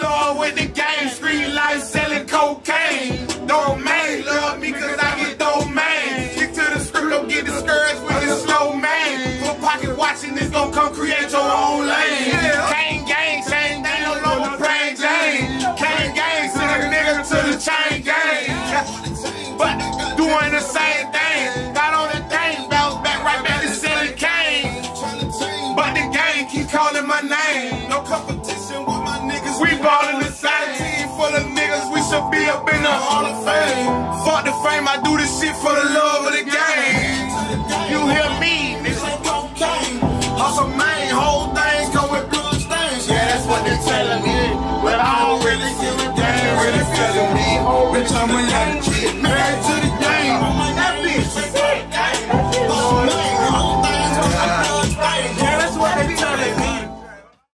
lord with the game. Street life selling cocaine. Domain, love me cause I get domain. Stick to the script, don't get discouraged with this slow man. For pocket watching this gon' come create your own lane.